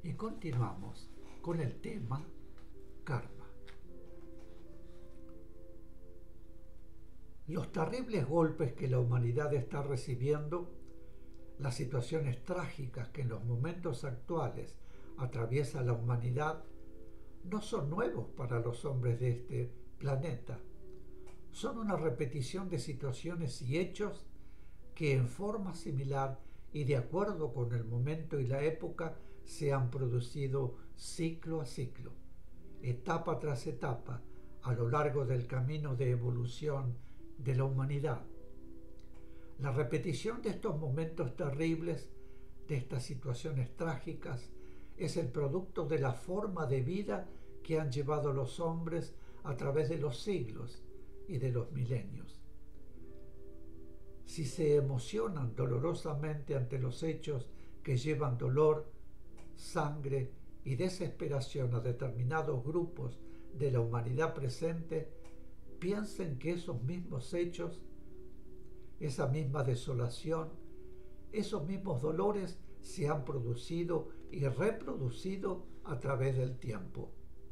Y continuamos con el tema karma. Los terribles golpes que la humanidad está recibiendo, las situaciones trágicas que en los momentos actuales atraviesa la humanidad, no son nuevos para los hombres de este planeta. Son una repetición de situaciones y hechos que en forma similar y de acuerdo con el momento y la época se han producido ciclo a ciclo, etapa tras etapa, a lo largo del camino de evolución de la humanidad. La repetición de estos momentos terribles, de estas situaciones trágicas, es el producto de la forma de vida que han llevado los hombres a través de los siglos y de los milenios. Si se emocionan dolorosamente ante los hechos que llevan dolor, sangre y desesperación a determinados grupos de la humanidad presente, piensen que esos mismos hechos, esa misma desolación, esos mismos dolores se han producido y reproducido a través del tiempo.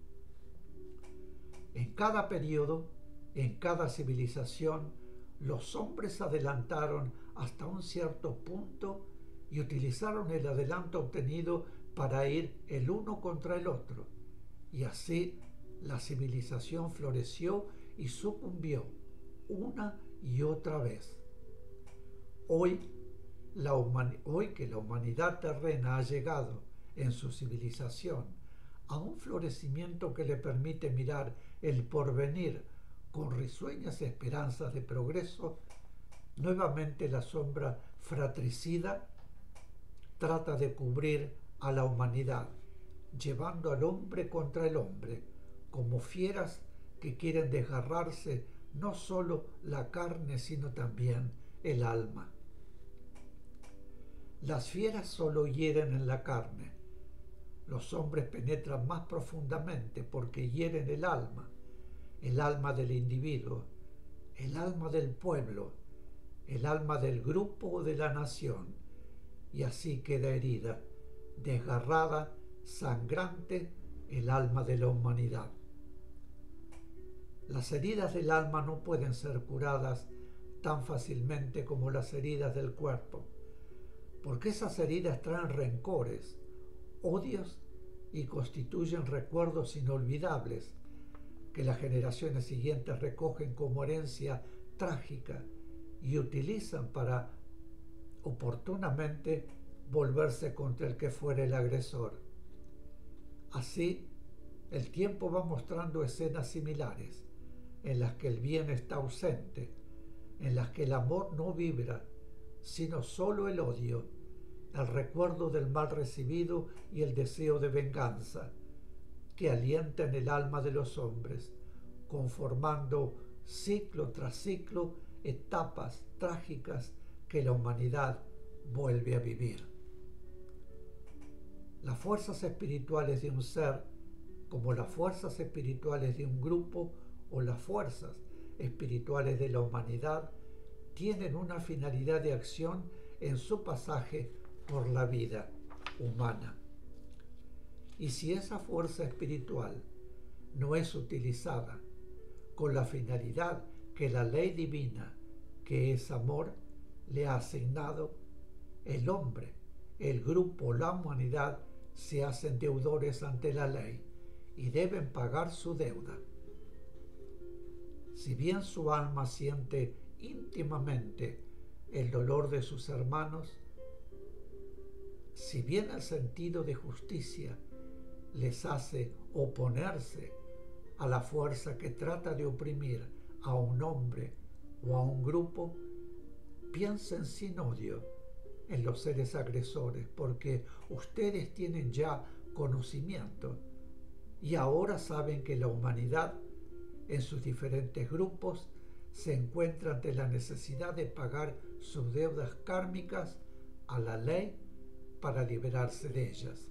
En cada periodo, en cada civilización, los hombres adelantaron hasta un cierto punto y utilizaron el adelanto obtenido para ir el uno contra el otro. Y así la civilización floreció y sucumbió una y otra vez. Hoy que la humanidad terrena ha llegado en su civilización a un florecimiento que le permite mirar el porvenir con risueñas esperanzas de progreso, nuevamente la sombra fratricida trata de cubrir a la humanidad, llevando al hombre contra el hombre, como fieras que quieren desgarrarse no solo la carne, sino también el alma. Las fieras solo hieren en la carne. Los hombres penetran más profundamente porque hieren el alma del individuo, el alma del pueblo, el alma del grupo o de la nación, y así queda herida, desgarrada, sangrante, el alma de la humanidad. Las heridas del alma no pueden ser curadas tan fácilmente como las heridas del cuerpo, porque esas heridas traen rencores, odios y constituyen recuerdos inolvidables que las generaciones siguientes recogen como herencia trágica y utilizan para oportunamente volverse contra el que fuera el agresor. Así, el tiempo va mostrando escenas similares, en las que el bien está ausente, en las que el amor no vibra, sino solo el odio, el recuerdo del mal recibido y el deseo de venganza, que alientan el alma de los hombres, conformando ciclo tras ciclo etapas trágicas que la humanidad vuelve a vivir. Las fuerzas espirituales de un ser, como las fuerzas espirituales de un grupo o las fuerzas espirituales de la humanidad, tienen una finalidad de acción en su pasaje por la vida humana. Y si esa fuerza espiritual no es utilizada con la finalidad que la ley divina, que es amor, le ha asignado, el hombre, el grupo, la humanidad se hacen deudores ante la ley y deben pagar su deuda. Si bien su alma siente íntimamente el dolor de sus hermanos, si bien el sentido de justicia les hace oponerse a la fuerza que trata de oprimir a un hombre o a un grupo, piensen sin odio en los seres agresores, porque ustedes tienen ya conocimiento y ahora saben que la humanidad en sus diferentes grupos se encuentra ante la necesidad de pagar sus deudas kármicas a la ley para liberarse de ellas.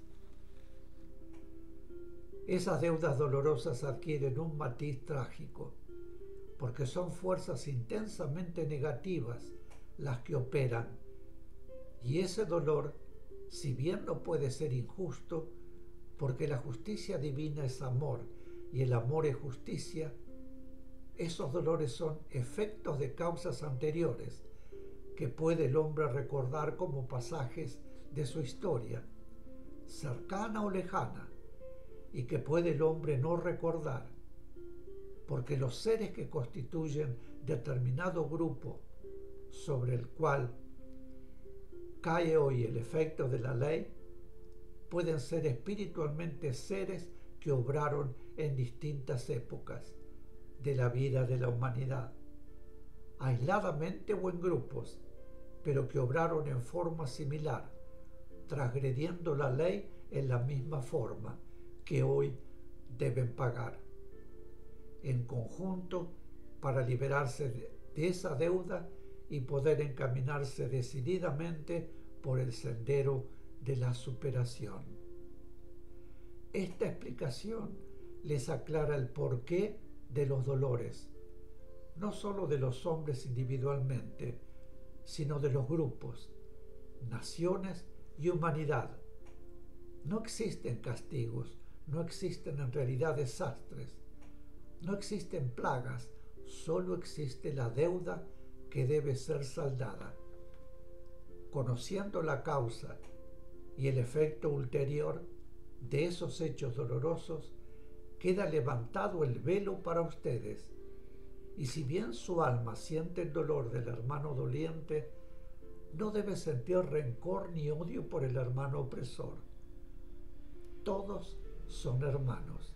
Esas deudas dolorosas adquieren un matiz trágico, porque son fuerzas intensamente negativas las que operan, y ese dolor, si bien no puede ser injusto, porque la justicia divina es amor y el amor es justicia, esos dolores son efectos de causas anteriores que puede el hombre recordar como pasajes de su historia, cercana o lejana, y que puede el hombre no recordar, porque los seres que constituyen determinado grupo sobre el cual cae hoy el efecto de la ley, pueden ser espiritualmente seres que obraron en distintas épocas de la vida de la humanidad, aisladamente o en grupos, pero que obraron en forma similar, transgrediendo la ley en la misma forma que hoy deben pagar, en conjunto para liberarse de esa deuda y poder encaminarse decididamente por el sendero de la superación. Esta explicación les aclara el porqué de los dolores, no solo de los hombres individualmente, sino de los grupos, naciones y humanidad. No existen castigos, no existen en realidad desastres, no existen plagas, solo existe la deuda que debe ser saldada. Conociendo la causa y el efecto ulterior de esos hechos dolorosos, queda levantado el velo para ustedes. Y si bien su alma siente el dolor del hermano doliente, no debe sentir rencor ni odio por el hermano opresor. Todos son hermanos.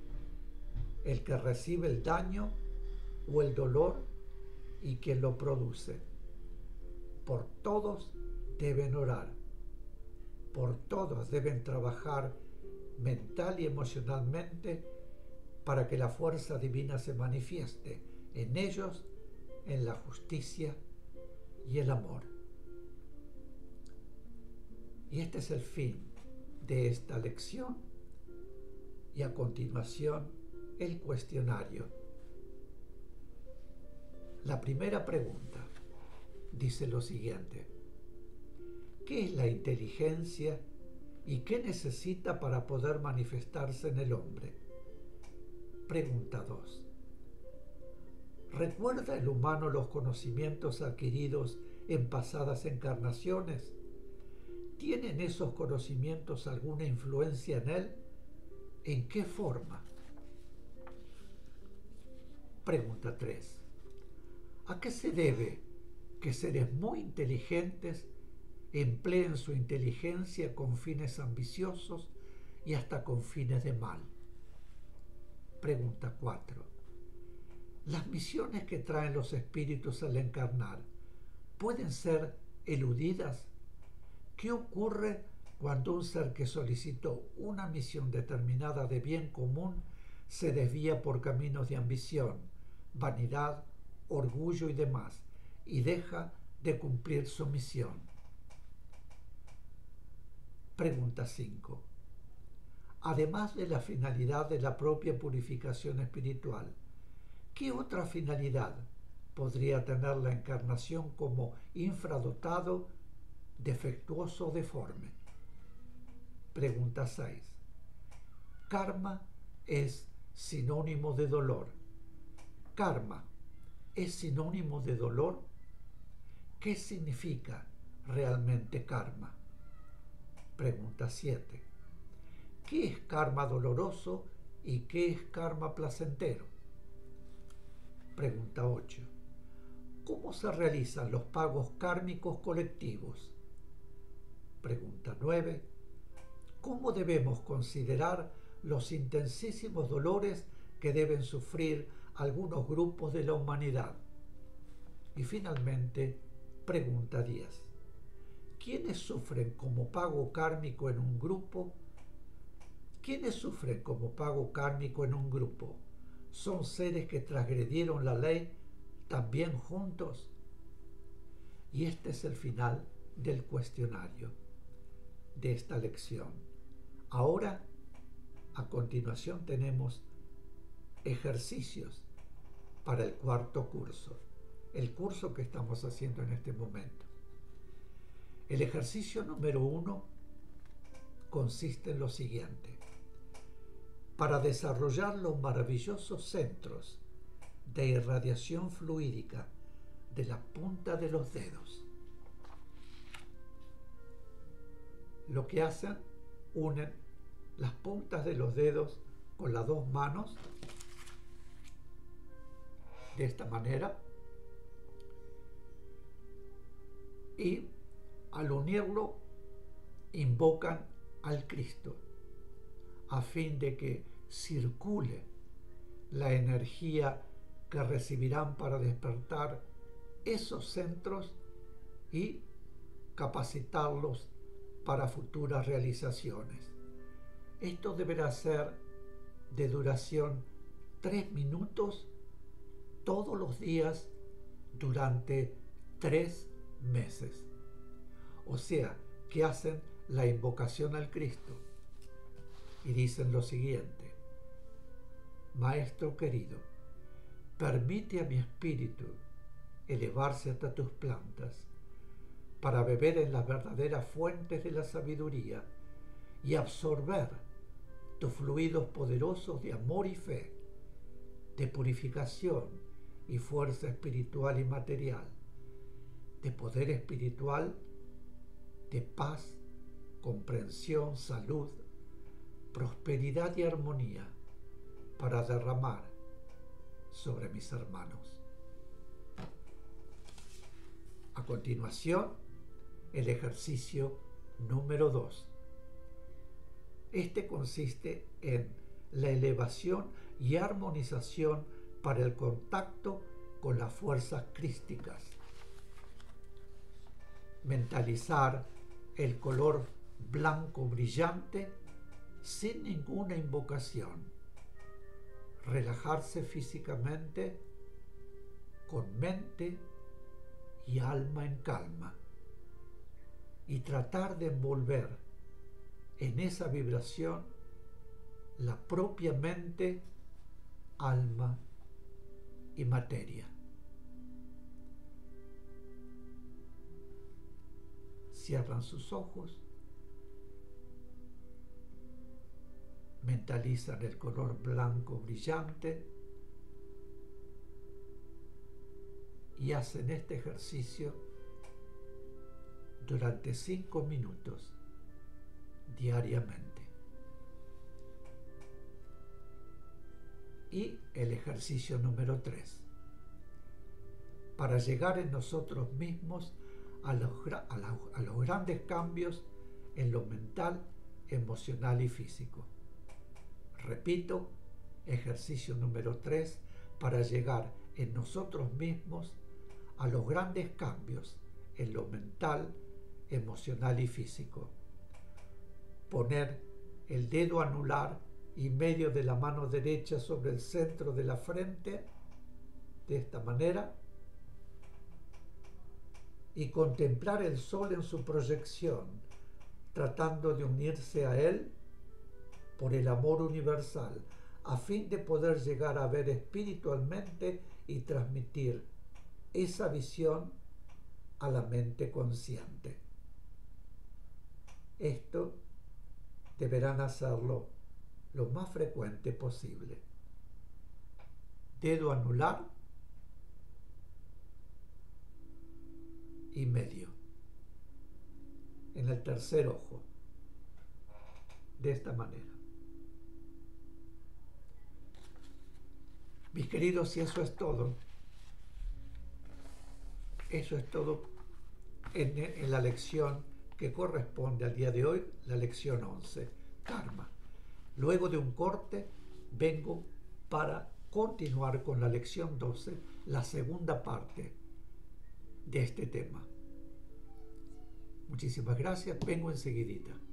El que recibe el daño o el dolor y quien lo produce. Por todos deben orar. Por todos deben trabajar mental y emocionalmente para que la fuerza divina se manifieste en ellos, en la justicia y el amor. Y este es el fin de esta lección y a continuación el cuestionario. La primera pregunta dice lo siguiente: ¿qué es la inteligencia y qué necesita para poder manifestarse en el hombre? Pregunta 2. ¿Recuerda el humano los conocimientos adquiridos en pasadas encarnaciones? ¿Tienen esos conocimientos alguna influencia en él? ¿En qué forma? Pregunta 3. ¿A qué se debe que seres muy inteligentes empleen su inteligencia con fines ambiciosos y hasta con fines de mal? Pregunta 4. ¿Las misiones que traen los espíritus al encarnar pueden ser eludidas? ¿Qué ocurre cuando un ser que solicitó una misión determinada de bien común se desvía por caminos de ambición, vanidad, orgullo y demás, y deja de cumplir su misión? Pregunta 5. Además de la finalidad de la propia purificación espiritual, ¿qué otra finalidad podría tener la encarnación como infradotado, defectuoso o deforme? Pregunta 6. Karma es sinónimo de dolor. ¿Karma es sinónimo de dolor? ¿Qué significa realmente karma? Pregunta 7. ¿Qué es karma doloroso y qué es karma placentero? Pregunta 8. ¿Cómo se realizan los pagos kármicos colectivos? Pregunta 9. ¿Cómo debemos considerar los intensísimos dolores que deben sufrir algunos grupos de la humanidad? Y finalmente, pregunta 10. ¿Quiénes sufren como pago kármico en un grupo? ¿Quiénes sufren como pago kármico en un grupo? ¿Son seres que transgredieron la ley también juntos? Y este es el final del cuestionario de esta lección. Ahora, a continuación, tenemos ejercicios para el cuarto curso, el curso que estamos haciendo en este momento. El ejercicio número 1 consiste en lo siguiente: para desarrollar los maravillosos centros de irradiación fluídica de la punta de los dedos. Lo que hacen, unen las puntas de los dedos con las dos manos, de esta manera, y al unirlo invocan al Cristo a fin de que circule la energía que recibirán para despertar esos centros y capacitarlos para futuras realizaciones. Esto deberá ser de duración 3 minutos todos los días durante 3 meses. O sea, que hacen la invocación al Cristo y dicen lo siguiente: Maestro querido, permite a mi espíritu elevarse hasta tus plantas para beber en las verdaderas fuentes de la sabiduría y absorber tus fluidos poderosos de amor y fe, de purificación y fuerza espiritual y material, de poder espiritual, de paz, comprensión, salud, prosperidad y armonía para derramar sobre mis hermanos. A continuación, el ejercicio número 2. Este consiste en la elevación y armonización para el contacto con las fuerzas crísticas. Mentalizar el color blanco brillante sin ninguna invocación. Relajarse físicamente con mente y alma en calma y tratar de envolver en esa vibración la propia mente, alma y materia. Cierran sus ojos, mentalizan el color blanco brillante y hacen este ejercicio durante 5 minutos diariamente. Y el ejercicio número 3. Para llegar en nosotros mismos a los grandes cambios en lo mental, emocional y físico. Repito, ejercicio número 3, para llegar en nosotros mismos a los grandes cambios en lo mental, emocional y físico. Poner el dedo anular y medio de la mano derecha sobre el centro de la frente, de esta manera, y contemplar el sol en su proyección, tratando de unirse a él por el amor universal, a fin de poder llegar a ver espiritualmente y transmitir esa visión a la mente consciente. Esto deberán hacerlo lo más frecuente posible. Dedo anular y medio en el tercer ojo, de esta manera. Mis queridos, y eso es todo. Eso es todo en la lección que corresponde al día de hoy, la lección 11, Karma. Luego de un corte, vengo para continuar con la lección 12, la segunda parte de este tema. Muchísimas gracias, vengo enseguidita.